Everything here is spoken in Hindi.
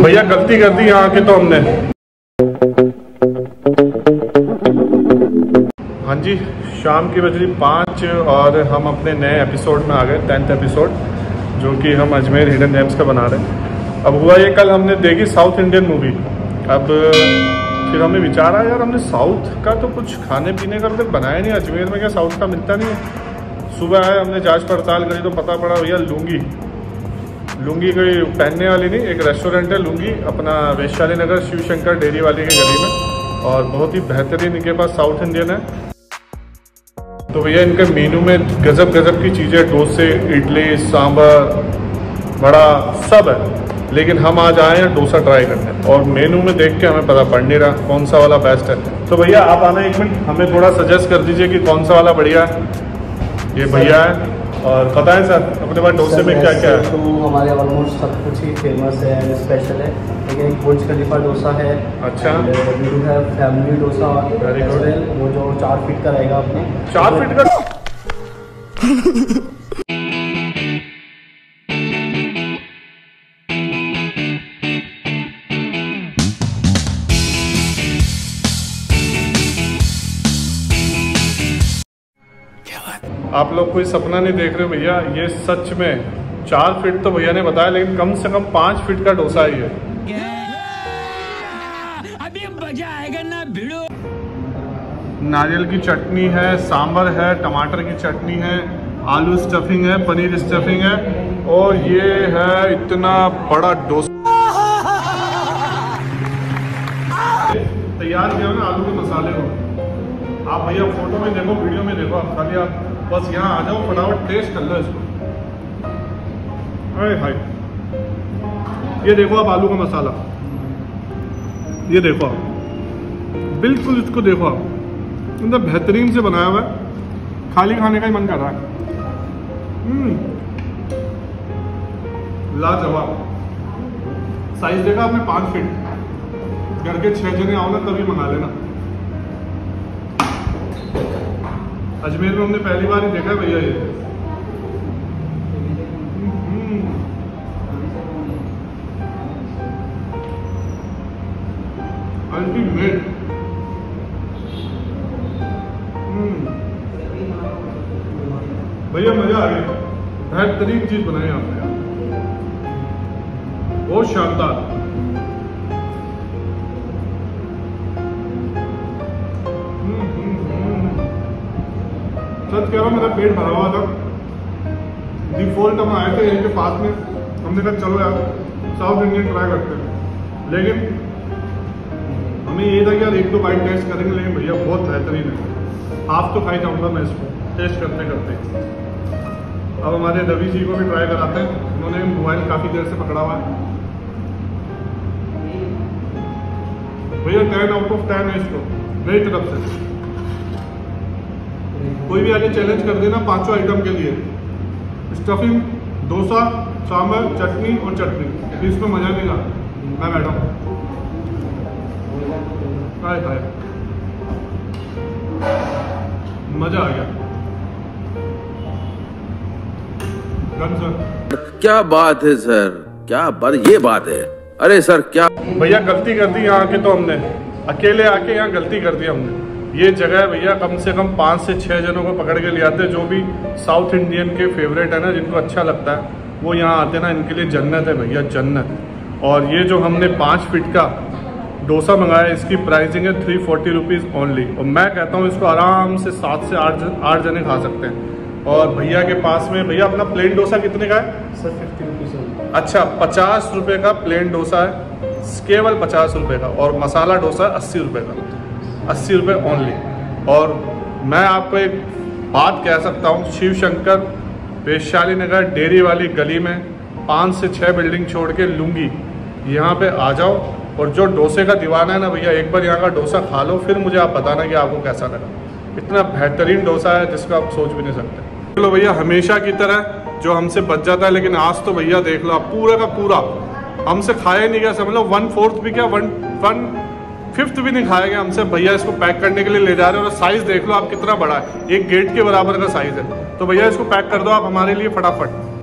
भैया गलती कर दी यहाँ के तो हमने। हाँ जी, शाम की बज रही 5 और हम अपने नए एपिसोड में आ गए, 10th एपिसोड, जो कि हम अजमेर हिडन जेम्स का बना रहे हैं। अब हुआ ये, कल हमने देखी साउथ इंडियन मूवी। अब फिर हमें विचार आया यार, हमने साउथ का तो कुछ खाने पीने का मतलब बनाया नहीं, अजमेर में क्या साउथ का मिलता नहीं है। सुबह आए, हमने जांच पड़ताल करी तो पता पड़ा भैया लुंगी कोई पहनने वाली नहीं, एक रेस्टोरेंट है लुंगी अपना वैशाली नगर शिव शंकर डेयरी वाले के गली में, और बहुत ही बेहतरीन इनके पास साउथ इंडियन है। तो भैया इनके मेनू में गजब की चीज़ें, डोसे, इडली, सांभर, बड़ा सब है। लेकिन हम आज आए हैं डोसा ट्राई करने, और मेनू में देख के हमें पता पड़ नहीं रहा कौन सा वाला बेस्ट है। तो भैया आप आना, एक मिनट हमें थोड़ा सजेस्ट कर दीजिए कि कौन सा वाला बढ़िया है। ये भैया है, और बताएं सर अपने पास डोसे में क्या क्या है। तो हमारे ऑलमोस्ट सब कुछ ही फेमस है, स्पेशल है, लेकिन एक बुर्ज खलीफा डोसा है। अच्छा, न्यू है फैमिली डोसा, वो जो 4 फीट का रहेगा अपने। 4 फीट का आप लोग कोई सपना नहीं देख रहे हो भैया, ये सच में 4 फीट तो भैया ने बताया, लेकिन कम से कम 5 फीट का डोसा ही है। अभी मजा आएगा ना भिड़ो। नारियल की चटनी है, सांभर है, टमाटर की चटनी है, आलू स्टफिंग है, पनीर स्टफिंग है, और ये है इतना बड़ा डोसा तैयार किया ना आलू के मसाले को। आप भैया फोटो में देखो, वीडियो में देखो, आप खाली आप बस यहाँ आ जाओ, फटाफट टेस्ट कर लो इसको। अरे भाई ये देखो आप आलू का मसाला, ये देखो आप, बिल्कुल इसको देखो आप, मतलब बेहतरीन से बनाया हुआ है, खाली खाने का ही मन कर रहा है। लाजवाब। साइज देखा आपने 5 फीट। घर के 6 जने आओ ना तभी मंगा लेना। अजमेर में हमने पहली बार ही देखा है भैया ये। अल्टीमेट। भैया मजा आ गया, बेहतरीन चीज बनाई आपने यार, बहुत शानदार। सच कह रहा हूँ, मेरा पेट भरा हुआ था। डिफॉल्ट हम आए थे यहीं के पास में, हमने कहा चलो यार साउथ इंडियन ट्राई करते हैं, लेकिन हमें ये था कि यार 1-2 बाइट टेस्ट करेंगे, लेकिन भैया बहुत बेहतरीन है। आप तो खाई जाऊँगा मैं इसको टेस्ट करते करते। अब हमारे रवि जी को भी ट्राई कराते हैं, उन्होंने मोबाइल काफ़ी देर से पकड़ा हुआ है। भैया 10 आउट ऑफ 10 है इसको मेरी तरफ से। कोई भी आगे चैलेंज कर देना 5 आइटम के लिए, स्टफिंग, डोसा, सांभर, चटनी और चटनी, इसमें मजा नहीं ला। मैं बैठा हूँ, मजा आ गया। क्या बात है सर, क्या बात, ये बात है। अरे सर क्या भैया गलती कर दी यहाँ के तो हमने, अकेले आके यहाँ गलती कर दी हमने। ये जगह है भैया, कम से कम 5 से 6 जनों को पकड़ के ले आते हैं, जो भी साउथ इंडियन के फेवरेट है ना, जिनको अच्छा लगता है वो यहाँ आते ना, इनके लिए जन्नत है भैया, जन्नत। और ये जो हमने 5 फीट का डोसा मंगाया, इसकी प्राइसिंग है 340 रुपीज़ ओनली, और मैं कहता हूँ इसको आराम से 7 से 8 जने खा सकते हैं। और भैया के पास में, भैया अपना प्लेन डोसा कितने का है सर? 50 रुपीज़। अच्छा, 50 रुपये का प्लेन डोसा है, केवल 50 रुपये का, और मसाला डोसा 80 रुपये का, 80 रुपये ओनली। और मैं आपको एक बात कह सकता हूँ, शिव शंकर वैशाली नगर डेयरी वाली गली में 5 से 6 बिल्डिंग छोड़ के लूँगी, यहाँ पे आ जाओ। और जो डोसे का दीवाना है ना भैया, एक बार यहाँ का डोसा खा लो, फिर मुझे आप बताना कि आपको कैसा लगा। इतना बेहतरीन डोसा है जिसका आप सोच भी नहीं सकते। चलो भैया, हमेशा की तरह जो हमसे बच जाता है, लेकिन आज तो भैया देख लो आप, पूरा का पूरा हमसे खाया ही नहीं गया, समझ लो 1/4 भी क्या, 1/5 भी नहीं खाया गया हमसे। भैया इसको पैक करने के लिए ले जा रहे हो, और साइज देख लो आप कितना बड़ा है, एक गेट के बराबर का साइज है। तो भैया इसको पैक कर दो आप हमारे लिए फटाफट।